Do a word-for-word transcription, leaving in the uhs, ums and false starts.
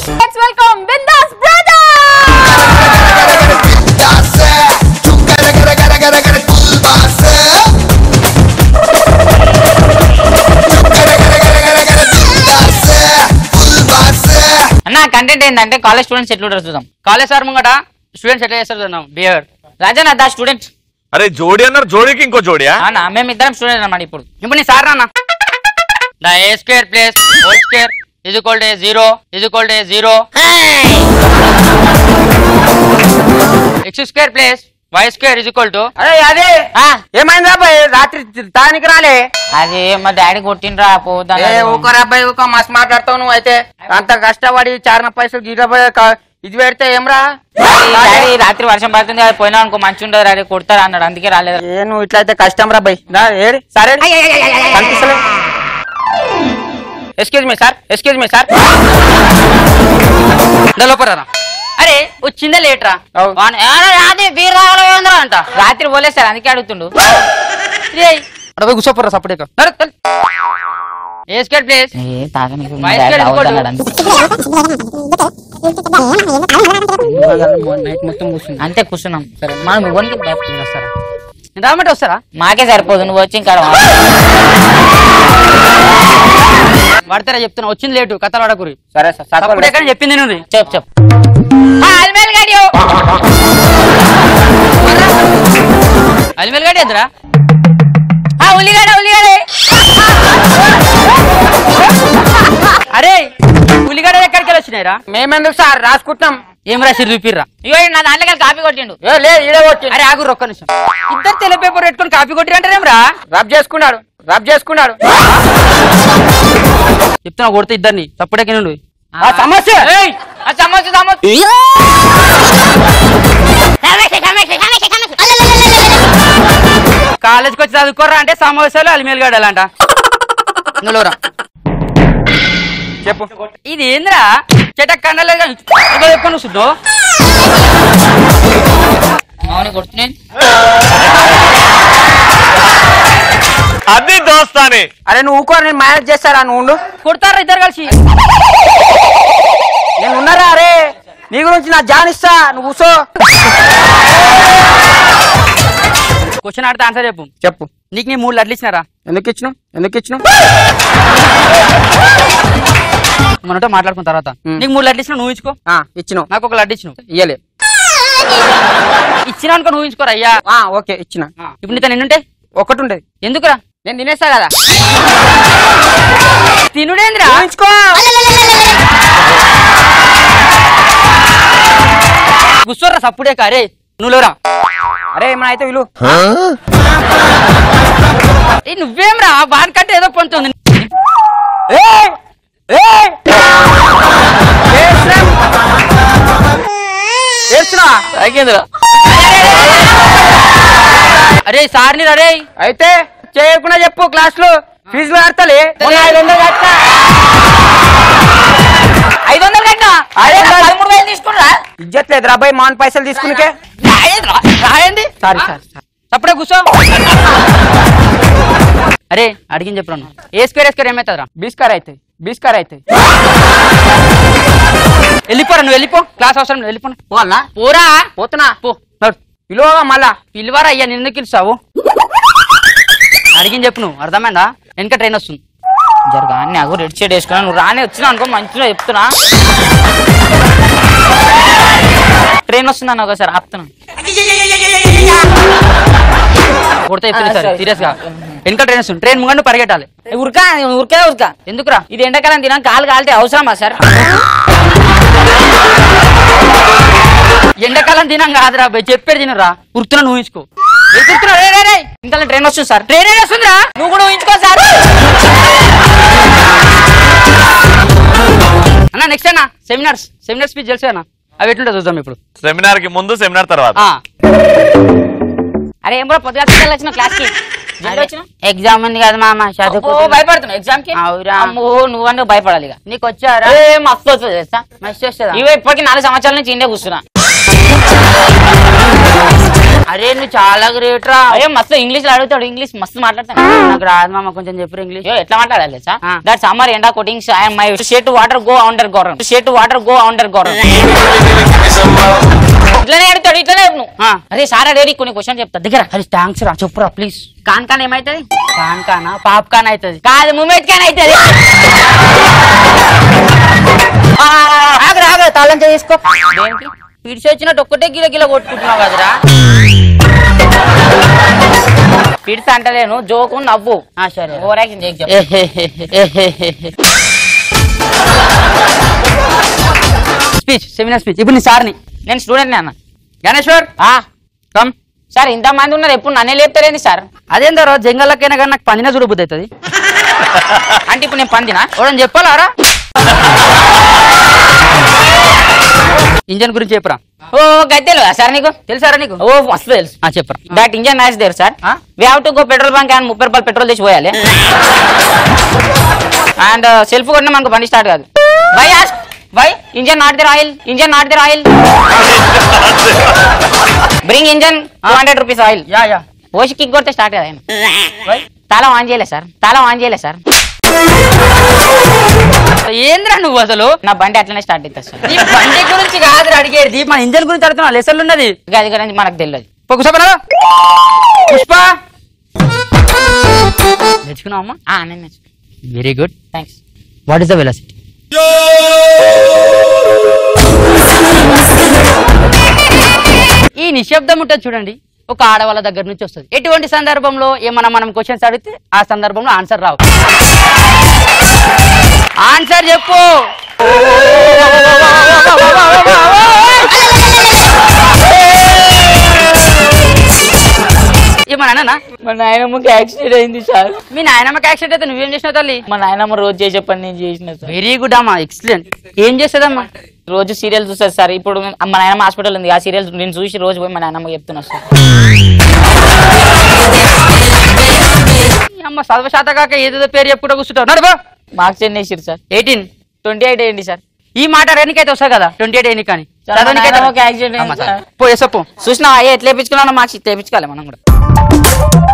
Let's welcome Bindas brother. అన్న content ఏంటంటే college students ఎట్లా ఉంటారు చూద్దాం. కాలేజ్ సార్ ముంగట స్టూడెంట్స్ ఎట్లా చేస్తారు చూద్దాం. బిహేవియర్ రాజన్న దా స్టూడెంట్స్. అరే జోడి అన్నారు, జోడికి ఇంకో జోడియా అన్న? మేము ఇద్దరం స్టూడెంట్ అన్నమాట. ఇప్పుడు ఇప్పుడు నీ సార్ అన్న the A square plus whole square is equal to zero is equal to zero x square plus y square is equal to. అరే అదే ఏమైంది అబ్బాయి రాత్రి తానికి రాలే? అదే మా డాడీ కొట్టిండ్రా పోదా. ఊకరా అబ్బాయి ఊక మస్తు మాట్లాడతావు నువ్వు. అయితే అంత కష్టపడి చారణ పైసలు గిరబోయే ఇది పెడితే ఏమరా? డాడీ రాత్రి వర్షం పడుతుంది కదా, పోయినా అనుకో మంచి ఉండదు డాడీ కొడతారా అన్నాడు, అందుకే రాలేదు. ఏ నువ్వు ఇట్లయితే కష్టం రా అబ్బాయి. ఏడి సరే కనిపిస్తలే. Excuse me sir, excuse me sir. లోపరా. అరే వచ్చిందే లేట్ రా అంట. రాత్రి పోలేదు సార్, అందుకే అడుగుతుండు. అడవి కూర్చోపోరా separate. A square plus night మొత్తం కూర్చుంది అంతే కూర్చున్నాం. సరే మనం ఇవ్వండి వస్తారా? రామంటే వస్తారా? మాకే సరిపోదు, నువ్వు వచ్చి ఇంకా పడతారా చెప్తున్నా. వచ్చింది లేటు కథలు పడకూరి. సరే సార్ ఎక్కడ చెప్పింది నువ్వు చెప్పు చెప్పు. అలిమేల్ గడి ఎదురా ఉల్లిగడ్డ ఉల్లిగడ్డ. అరే ఉల్లిగడ్డ ఎక్కడికి వచ్చినాయిరా? మేమెందుకు సార్ రాసుకుంటున్నాం. ఏం రాసి చూపిర్రా? ఇగో నా దాంట్లో కాపీ కొట్టిండు. అరే ఆగు ఒక్క నిమిషం. ఇద్దరు తెల్ల పేపర్ పెట్టుకుని కాపీ కొట్టి అంటారేమ్రా? రబ్ చేసుకున్నాడు రబ్ చేసుకున్నాడు చెప్తున్నా కొడితే ఇద్దరిని తప్పుడెక్కి నుండి. సమస్య సమస్య సమస్య కాలేజ్కి వచ్చి చదువుకోరా అంటే సమోసాలు అలిమేలు గడాలంట. నువ్వురా చెప్పు. ఇది ఏంద్రా చెటక్ కండలేదు ఎక్కువ నువ్వు శుద్ధు కొడుతున్నాను. అది దోస్తానే. అరే నువ్వు ఊకో, నేను మేనేజ్ చేస్తారా? నువ్వు కొడతారా ఇద్దరు కలిసి? నేను ఉన్నారా? అరే నీ గురించి నా జాన్ ఇస్తా, నువ్వు కూర్చో. క్వశ్చన్ ఆడితే ఆన్సర్ చెప్పు. చెప్పు. నీకు నీ మూడు లడ్లు ఇచ్చినారా? ఎందుకు ఇచ్చినావు? ఎందుకు ఇచ్చినావు? మనతో మాట్లాడుకున్న తర్వాత నీకు మూడు లడ్లు ఇచ్చినావు, నువ్వు ఇచ్చుకో. ఇచ్చినావు. నాకు ఒక లడ్డు ఇచ్చినావు. ఇయ్యలే. ఇచ్చినా అనుకో, నువ్వు ఇచ్చుకోరా అయ్యా. ఓకే ఇచ్చిన. ఇప్పుడు నీతో నిన్నుంటే ఒకటి ఉండేది. ఎందుకురా? నేను తినేస్తా కదా. తినుడేంద్రా? కూర్చోరా సప్పుడే కారే నువ్వురా. అరే ఏమైనా అయితే విలు. నువ్వేం రా వాడి కంటే ఏదో పొందుతుంది. అరే సార్ని రే. అయితే చేయకుండా చెప్పు, క్లాస్ లో ఫీజులు కడతలే. ఐదు వందలు కట్టా ఐదు వందలు కట్టా పదమూడు వేలు తీసుకురా. ఇజ్జత్ లేదు రాబాయ్, మాన్ పైసలు తీసుకునికే రాయండి. సారీ సార్ అప్పుడే కూర్చో. అరే అడిగిన చెప్పు. ఏ స్క్వేర్ ఏ స్క్వేర్ ఏమవుతుందిరా? బీస్కార్ అవుతాయి బీస్కార్ అవుతాయి. వెళ్ళిపోరా నువ్వు, వెళ్ళిపో. క్లాస్ అవసరం వెళ్ళిపో. పోవాలా? పోరా. పోతున్నా. పో పిలువగా మళ్ళా. పిలువారా అయ్యా, నిన్ను పిలుస్తావు. అడిగిన చెప్పు. నువ్వు అర్థమైందా? వెనక ట్రైన్ వస్తుంది. జరగా నాకు రెడ్ షేడ్ వేసుకున్నా. నువ్వు రానే వచ్చినా అనుకో, మంచిగా చెప్తున్నా. ట్రైన్ వస్తుంది అన్న ఒకసారి ఆపుతున్నా. కొడితే చెప్తున్నా సార్ సీరియస్ గా. వెనక ట్రైన్ వస్తుంది. ట్రైన్ ముంగండు పరిగెట్టాలి. ఉరకా ఉరికే ఉరకా. ఎందుకురా? ఇది ఎండాకాలం తినా కాలు కాలితే అవసరమా సార్? ఎండాకాలం తినాం కాదురా బాయ్, చెప్పేది తినరా. ఉరుతున్నా నువ్వు ఊహించుకో. ఇంకా ట్రైన్ వస్తుంది సార్. ట్రైన్ వస్తుందిరా, నువ్వు కూడా ఊహించుకో సార్. అన్న నెక్స్ట్ అన్న సెమినార్స్ సెమినార్ స్పీచ్ తెలుసు అన్న, అవి ఎట్లుంటే చూద్దాం ఇప్పుడు. సెమినార్ కి ముందు సెమినార్ తర్వాత. అరే ఏం కూడా పొద్దుగా వచ్చిన క్లాస్ కి ఎగ్జామ్ ఉంది కదా మామ, చదువుకో. భయపడుతున్నావు ఎగ్జామ్ కి? అమ్మో నువ్వంటే భయపడాలి. నీకు వచ్చారా? మస్తు వస్తుంది తెలుసా? మస్తు వస్తుందా? ఇవి ఇప్పటికి నాలుగు సంవత్సరాల నుంచి ఇండే కూర్చున్నా. అరే నువ్వు చాలా గ్రేట్ రా. అయ్యో మస్తు ఇంగ్లీష్ లో అడుగుతాడు, ఇంగ్లీష్ మస్తు మాట్లాడతాను. నాకు రాదు మామ, కొంచెం చెప్పు ఇంగ్లీష్. ఎట్లా మాట్లాడాలి సార్? దట్ సమ్మర్ ఎండా coatings I my shade water go under గోరం, షేట్ వాటర్ గో అండర్ గోరం. ఇట్లనే అడుగుతాడు, ఇట్లనే నువ్వు. అరే సార్ అడిగి కొన్ని క్వశ్చన్ చెప్తా దగ్గర. అరే థ్యాంక్స్ రా, చెప్పురా ప్లీజ్. కాన్ కాన్ ఏమైతుంది? కాన్ కానా పాప్ కాన్ అవుతుంది కాదు, ముమెట్ కాన్ అవుతుంది. ఆగరా ఆగరా, తాళం చేసుకో. దేనికి పిడిచి వచ్చినట్టు ఒక్కటే గిల గిల కొట్టుకుంటున్నావు కదరా. పిడిచి అంటలేను, జోకు నవ్వు. సరే ఓవర్ యాక్షన్ చేయకు. Speech, seminar speech. ఇప్పుడు నీ సార్ని, నేను స్టూడెంట్ అన్న. గణేశ్వర్ కమ్. సార్ ఇంత మంది ఉన్నారు, ఎప్పుడు నన్నే లేపుతారేంది సార్? అదేందో రోజు జంగల్లకైనా కానీ నాకు పందినా చూడబుద్ధి అవుతుంది. అంటే ఇప్పుడు నేను పందినా ఓడని చెప్పాలారా? ఇంజన్ గురించి చెప్పరా. ఓ గద్దెలు సార్ నీకు తెలుసారా? నీకు ఓ మస్తు తెలుసు. చెప్పరా. That engine nice there sir. We have to go petrol bunk and ముప్పై రూపాయలు పెట్రోల్ తెచ్చి పోయాలి. అండ్ సెల్ఫ్ కొట్టినా మనకు బండి స్టార్ట్ కాదు. Why ask why engine not there oil, engine not there oil. Bring engine two hundred rupees oil. Yeah yeah ఓసి kick కొడితే స్టార్ట్ కదా. తాళం ఆన్ చేయలే సార్, తాళం ఆన్ చేయలే సార్. ఏంద్రా నువ్వు అసలు? నా బండి అట్లనే స్టార్ట్ అవుతుంది సార్. ఈ బండి గురించి కాదు అడిగేది, మన ఇంజన్ గురించి అడుగుతున్నా. లెసన్లు ఉన్నది అది గురించి మనకు తెలియదు. కూర్చోపరా పుష్ప. నేర్చుకున్నావమ్మా? నేను నేర్చుకున్నా. Very good, thanks. What is the velocity? ఈ నిశ్శబ్దం ఉంటుంది చూడండి, ఒక ఆడవాళ్ళ దగ్గర నుంచి వస్తుంది. ఎటువంటి సందర్భంలో ఏమన్నా మనం క్వశ్చన్స్ అడిగితే ఆ సందర్భంలో ఆన్సర్ రావు. ఆన్సర్ చెప్పు. ఏమన్నా మా నాయనమ్మకి యాక్సిడెంట్ అయింది సార్. మీ నాయనమ్మకి యాక్సిడెంట్ అయితే నువ్వేం చేసినావు తల్లి? మా నాయనమ్మ రోజు చేసే పని నేను చేసిన సార్. వెరీ గుడ్ అమ్మా, ఎక్సలెంట్. ఏం చేస్తుందమ్మా? రోజు సీరియల్ చూస్తుంది సార్. ఇప్పుడు మా నాయనమ్మ హాస్పిటల్ ఉంది, ఆ సీరియల్ నేను చూసి రోజు పోయి మా నాయనమ్మ చెప్తున్నా సార్. అమ్మ చదవ శాత కాక ఏదో పేరు చెప్పుకుంటూ కూర్చుంటావు. నడుబా. మార్క్స్ ఎన్ని వేసిరు సార్? ఎయిటీన్. ట్వంటీ ఎయిట్ వేయండి సార్. ఈ మాట ఎన్నికైతే వస్తాయి కదా, ట్వంటీ ఎయిట్ ఎన్ని కానీ పో. చూసినా ఎట్లా వేయించుకున్నానో మార్క్స్ తెప్పించుకోవాలి మనం కూడా.